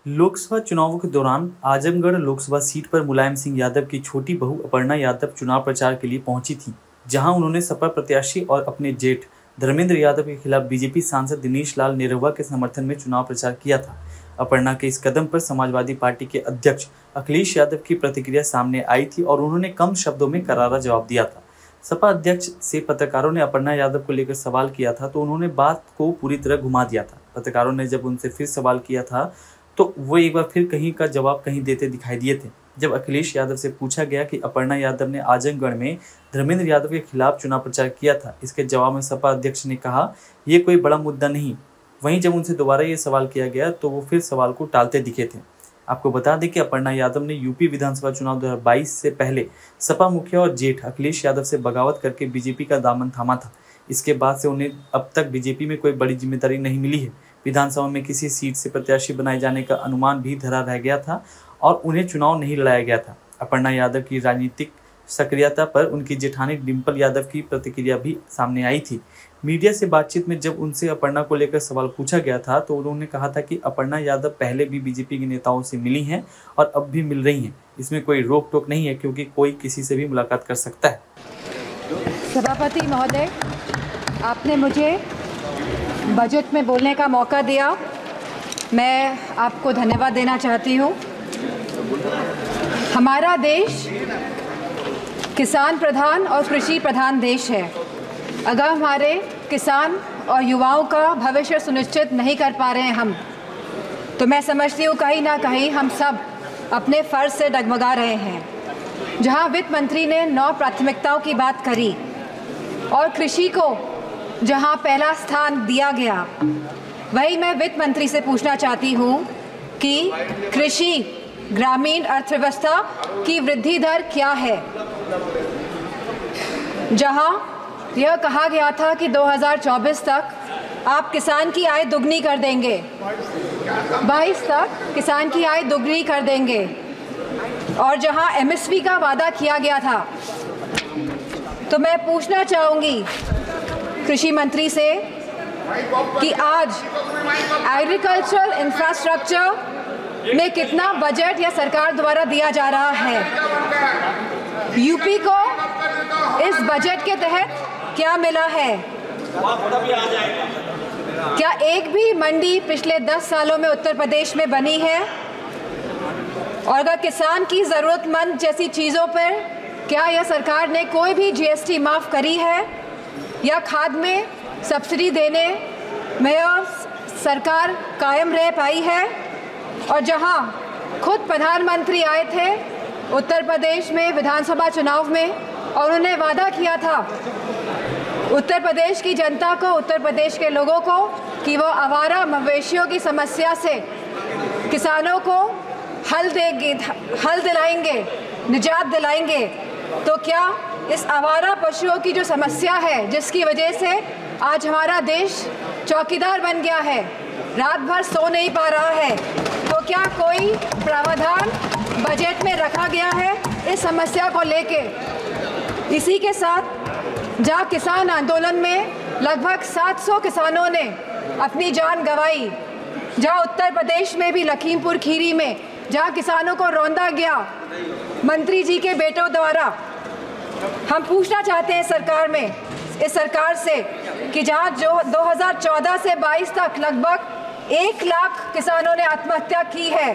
लोकसभा चुनावों के दौरान आजमगढ़ लोकसभा सीट पर मुलायम सिंह यादव की छोटी बहू अपर्णा यादव चुनाव प्रचार के लिए पहुंची थी, जहां उन्होंने सपा प्रत्याशी और अपने जेठ धर्मेंद्र यादव के खिलाफ बीजेपी सांसद दिनेश लाल निरहुआ के समर्थन में चुनाव प्रचार किया था। अपर्णा के इस कदम पर समाजवादी पार्टी के अध्यक्ष अखिलेश यादव की प्रतिक्रिया सामने आई थी और उन्होंने कम शब्दों में करारा जवाब दिया था। सपा अध्यक्ष से पत्रकारों ने अपर्णा यादव को लेकर सवाल किया था तो उन्होंने बात को पूरी तरह घुमा दिया था। पत्रकारों ने जब उनसे फिर सवाल किया था तो वो एक बार फिर कहीं का जवाब कहीं देते दिखाई दिए थे। जब अखिलेश यादव से पूछा गया कि अपर्णा यादव ने आजमगढ़ में धर्मेंद्र यादव के खिलाफ चुनाव प्रचार किया था, इसके जवाब में सपा अध्यक्ष ने कहा ये कोई बड़ा मुद्दा नहीं। वहीं जब उनसे दोबारा ये सवाल किया गया तो वो फिर सवाल को टालते दिखे थे। आपको बता दें कि अपर्णा यादव ने यूपी विधानसभा चुनाव 2022 से पहले सपा मुखिया और जेठ अखिलेश यादव से बगावत करके बीजेपी का दामन थामा था। इसके बाद से उन्हें अब तक बीजेपी में कोई बड़ी जिम्मेदारी नहीं मिली है। विधानसभा में किसी सीट से प्रत्याशी बनाए जाने का अनुमान भी धरा रह गया था और उन्हें चुनाव नहीं लड़ाया गया था। अपर्णा यादव की राजनीतिक सक्रियता पर उनकी जेठानी डिंपल यादव की प्रतिक्रिया भी सामने आई थी। मीडिया से बातचीत में जब उनसे अपर्णा को लेकर सवाल पूछा गया था तो उन्होंने कहा था कि अपर्णा यादव पहले भी बीजेपी के नेताओं से मिली हैं और अब भी मिल रही हैं। इसमें कोई रोक टोक नहीं है क्योंकि कोई किसी से भी मुलाकात कर सकता है। सभापति महोदय, आपने मुझे बजट में बोलने का मौका दिया, मैं आपको धन्यवाद देना चाहती हूँ। हमारा देश किसान प्रधान और कृषि प्रधान देश है। अगर हमारे किसान और युवाओं का भविष्य सुनिश्चित नहीं कर पा रहे हैं हम, तो मैं समझती हूँ कहीं ना कहीं हम सब अपने फ़र्ज से डगमगा रहे हैं। जहाँ वित्त मंत्री ने 9 प्राथमिकताओं की बात करी और कृषि को जहाँ पहला स्थान दिया गया, वही मैं वित्त मंत्री से पूछना चाहती हूँ कि कृषि ग्रामीण अर्थव्यवस्था की वृद्धि दर क्या है। जहाँ यह कहा गया था कि 2024 तक आप किसान की आय दुगनी कर देंगे, 22 तक किसान की आय दुगनी कर देंगे, और जहाँ एमएसपी का वादा किया गया था, तो मैं पूछना चाहूँगी कृषि मंत्री से कि आज एग्रीकल्चरल इंफ्रास्ट्रक्चर में कितना बजट या सरकार द्वारा दिया जा रहा है। यूपी को इस बजट के तहत क्या मिला है। क्या एक भी मंडी पिछले 10 सालों में उत्तर प्रदेश में बनी है। और अगर किसान की ज़रूरतमंद जैसी चीज़ों पर क्या यह सरकार ने कोई भी जीएसटी माफ़ करी है या खाद में सब्सिडी देने में सरकार कायम रह पाई है। और जहां खुद प्रधानमंत्री आए थे उत्तर प्रदेश में विधानसभा चुनाव में और उन्होंने वादा किया था उत्तर प्रदेश की जनता को, उत्तर प्रदेश के लोगों को, कि वो आवारा मवेशियों की समस्या से किसानों को हल दिलाएंगे, निजात दिलाएंगे। तो क्या इस आवारा पशुओं की जो समस्या है, जिसकी वजह से आज हमारा देश चौकीदार बन गया है, रात भर सो नहीं पा रहा है, तो क्या कोई प्रावधान बजट में रखा गया है इस समस्या को लेके। इसी के साथ जहाँ किसान आंदोलन में लगभग 700 किसानों ने अपनी जान गंवाई, जहाँ उत्तर प्रदेश में भी लखीमपुर खीरी में जहाँ किसानों को रौंदा गया मंत्री जी के बेटों द्वारा, हम पूछना चाहते हैं इस सरकार से कि जहाँ जो 2014 से 22 तक लगभग 1 लाख किसानों ने आत्महत्या की है,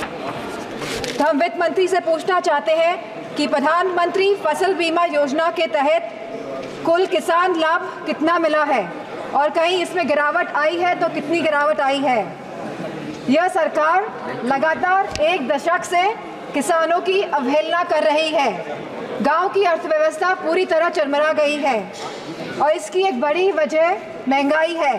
तो हम वित्त मंत्री से पूछना चाहते हैं कि प्रधानमंत्री फसल बीमा योजना के तहत कुल किसान लाभ कितना मिला है और कहीं इसमें गिरावट आई है तो कितनी गिरावट आई है। यह सरकार लगातार 1 दशक से किसानों की अवहेलना कर रही है। गांव की अर्थव्यवस्था पूरी तरह चरमरा गई है और इसकी एक बड़ी वजह महंगाई है।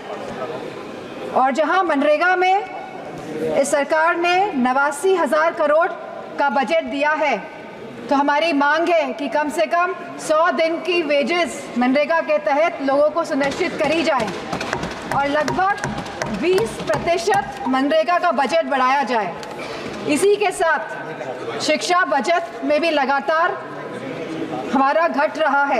और जहां मनरेगा में इस सरकार ने 89,000 करोड़ का बजट दिया है, तो हमारी मांग है कि कम से कम 100 दिन की वेजेस मनरेगा के तहत लोगों को सुनिश्चित करी जाए और लगभग 20% मनरेगा का बजट बढ़ाया जाए। इसी के साथ शिक्षा बजट में भी लगातार हमारा घट रहा है,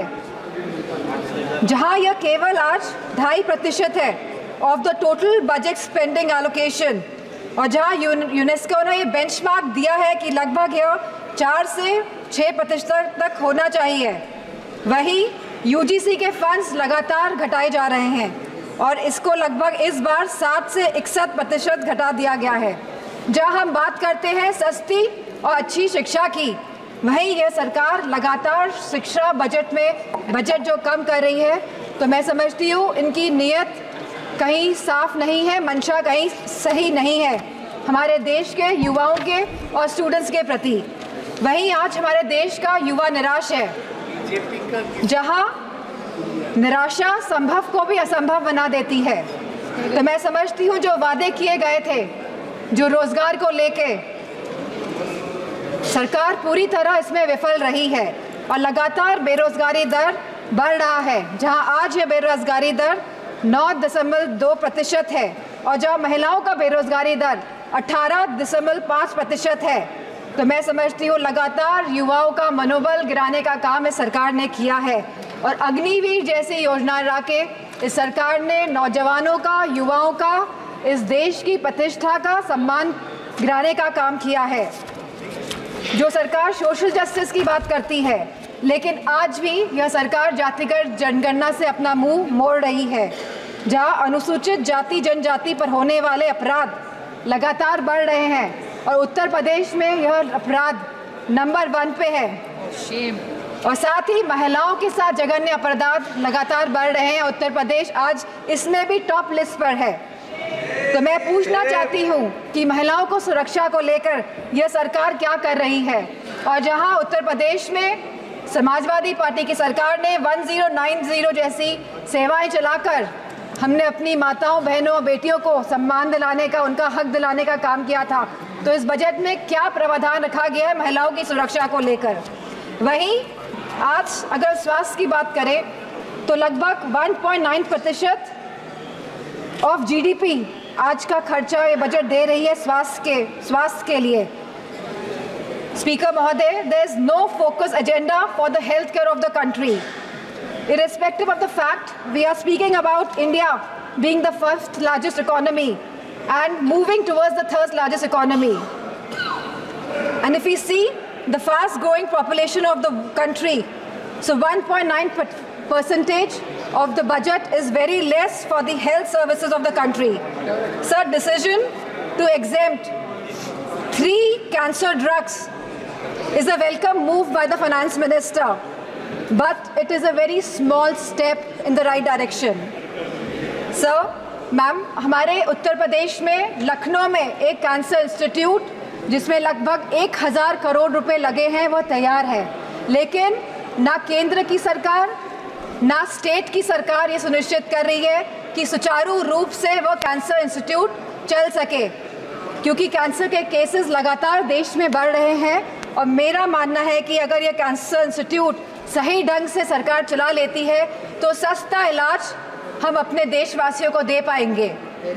जहां यह केवल आज 2.5% है of the total budget spending allocation. और जहां यूनेस्को ने ये बेंचमार्क दिया है कि लगभग यह 4 से 6% तक होना चाहिए, वही यूजीसी के फंड्स लगातार घटाए जा रहे हैं और इसको लगभग इस बार 60 से 61% घटा दिया गया है। जहां हम बात करते हैं सस्ती और अच्छी शिक्षा की, वहीं यह सरकार लगातार शिक्षा बजट जो कम कर रही है, तो मैं समझती हूँ इनकी नीयत कहीं साफ नहीं है, मंशा कहीं सही नहीं है हमारे देश के युवाओं के और स्टूडेंट्स के प्रति। वहीं आज हमारे देश का युवा निराश है, जहां निराशा संभव को भी असंभव बना देती है। तो मैं समझती हूँ जो वादे किए गए थे, जो रोजगार को लेके, सरकार पूरी तरह इसमें विफल रही है और लगातार बेरोजगारी दर बढ़ रहा है। जहां आज ये बेरोजगारी दर 9.2% है और जहां महिलाओं का बेरोजगारी दर 18.5% है। तो मैं समझती हूँ लगातार युवाओं का मनोबल गिराने का काम इस सरकार ने किया है और अग्निवीर जैसी योजना ला के इस सरकार ने नौजवानों का, युवाओं का, इस देश की प्रतिष्ठा का सम्मान गिराने का काम किया है। जो सरकार सोशल जस्टिस की बात करती है, लेकिन आज भी यह सरकार जातिगत जनगणना से अपना मुंह मोड़ रही है, जहां अनुसूचित जाति जनजाति पर होने वाले अपराध लगातार बढ़ रहे हैं और उत्तर प्रदेश में यह अपराध नंबर 1 पे है। और साथ ही महिलाओं के साथ जघन्य अपराध लगातार बढ़ रहे हैं। उत्तर प्रदेश आज इसमें भी टॉप लिस्ट पर है। तो मैं पूछना चाहती हूँ कि महिलाओं को सुरक्षा को लेकर यह सरकार क्या कर रही है। और जहां उत्तर प्रदेश में समाजवादी पार्टी की सरकार ने 1090 जैसी सेवाएं चलाकर हमने अपनी माताओं, बहनों, बेटियों को सम्मान दिलाने का, उनका हक दिलाने का काम किया था, तो इस बजट में क्या प्रावधान रखा गया है महिलाओं की सुरक्षा को लेकर। वहीं आज अगर स्वास्थ्य की बात करें तो लगभग 1.9% ऑफ जीडीपी आज का खर्चा ये बजट दे रही है स्वास्थ्य के लिए। स्पीकर महोदय, there is no focus agenda for the healthcare of the country. Irrespective of the fact we are speaking about India being the 1st largest economy and moving towards the 3rd largest economy. And if we see the fast growing population of the country, so 1.9% of the budget is very less for the health services of the country. Sir, decision to exempt 3 cancer drugs is a welcome move by the finance minister, but it is a very small step in the right direction. Sir, ma'am, हमारे उत्तर प्रदेश में लखनऊ में एक cancer institute जिसमें लगभग 1000 करोड़ रुपए लगे हैं, वह तैयार है, लेकिन ना केंद्र की सरकार ना स्टेट की सरकार ये सुनिश्चित कर रही है कि सुचारू रूप से वह कैंसर इंस्टीट्यूट चल सके, क्योंकि कैंसर के केसेस लगातार देश में बढ़ रहे हैं। और मेरा मानना है कि अगर ये कैंसर इंस्टीट्यूट सही ढंग से सरकार चला लेती है तो सस्ता इलाज हम अपने देशवासियों को दे पाएंगे।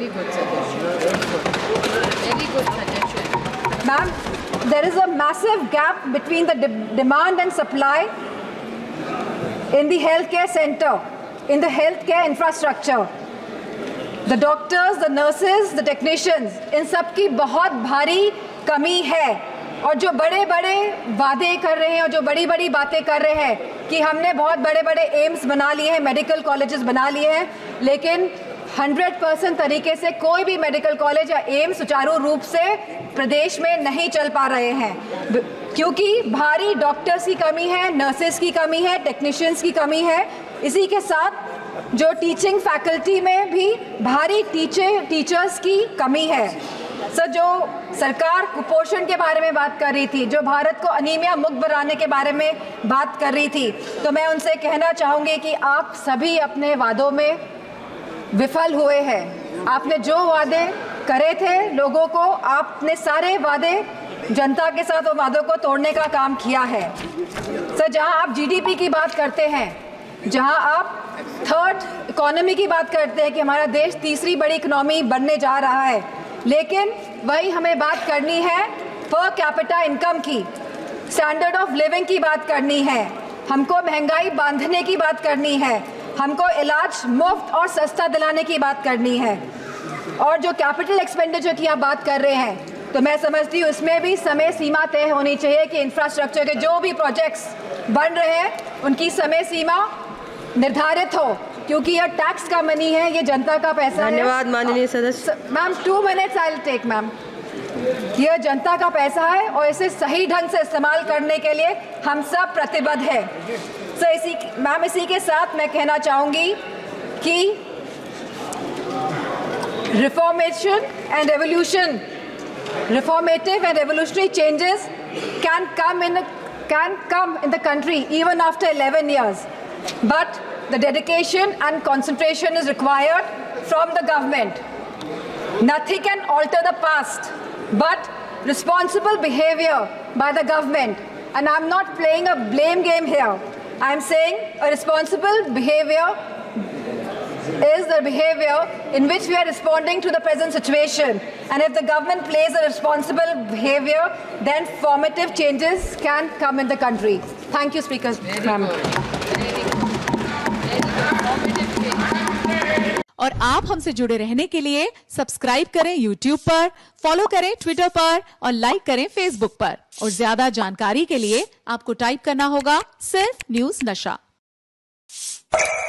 Ma'am, there is a massive gap between the demand and supply in the healthcare center, in the healthcare infrastructure. The doctors, the nurses, the technicians, इन सब की बहुत भारी कमी है। और जो बड़े बड़े वादे कर रहे हैं और जो बड़ी बड़ी बातें कर रहे हैं कि हमने बहुत बड़े बड़े एम्स बना लिए हैं, मेडिकल कॉलेजेस बना लिए हैं, लेकिन 100% तरीके से कोई भी मेडिकल कॉलेज या एम्स सुचारू रूप से प्रदेश में नहीं चल पा रहे हैं, क्योंकि भारी डॉक्टर्स की कमी है, नर्सेस की कमी है, टेक्नीशियंस की कमी है। इसी के साथ जो टीचिंग फैकल्टी में भी भारी टीचर्स की कमी है। सर, जो सरकार कुपोषण के बारे में बात कर रही थी, जो भारत को अनीमिया मुक्त बनाने के बारे में बात कर रही थी, तो मैं उनसे कहना चाहूँगी कि आप सभी अपने वादों में विफल हुए हैं। आपने जो वादे करे थे लोगों को, आपने सारे वादे जनता के साथ वो वादों को तोड़ने का काम किया है। सर, जहां आप जीडीपी की बात करते हैं, जहां आप 3rd इकोनॉमी की बात करते हैं कि हमारा देश 3री बड़ी इकोनॉमी बनने जा रहा है, लेकिन वही हमें बात करनी है पर कैपिटा इनकम की, स्टैंडर्ड ऑफ लिविंग की बात करनी है, हमको महंगाई बांधने की बात करनी है, हमको इलाज मुफ्त और सस्ता दिलाने की बात करनी है। और जो कैपिटल एक्सपेंडिचर की आप बात कर रहे हैं, तो मैं समझती हूँ इसमें भी समय सीमा तय होनी चाहिए कि इंफ्रास्ट्रक्चर के जो भी प्रोजेक्ट्स बन रहे हैं उनकी समय सीमा निर्धारित हो, क्योंकि यह टैक्स का मनी है, ये जनता का पैसा है। धन्यवाद माननीय सदस्य। Ma'am 2 minutes I will take ma'am. यह जनता का पैसा है और इसे सही ढंग से इस्तेमाल करने के लिए हम सब प्रतिबद्ध हैं। मैम इसी के साथ मैं कहना चाहूँगी कि reformative and revolutionary changes can come in the country even after 11 years, but the dedication and concentration is required from the government. Nothing can alter the past but responsible behavior by the government, and I'm not playing a blame game here. I'm saying a responsible behavior is the behavior in which we are responding to the present situation, and if the government plays a responsible behavior, then formative changes can come in the country. Thank you, Speaker. और आप हमसे जुड़े रहने के लिए subscribe करें YouTube पर, follow करें Twitter पर और लाइक करें Facebook पर। और ज्यादा जानकारी के लिए आपको टाइप करना होगा सिर्फ न्यूज़ नशा।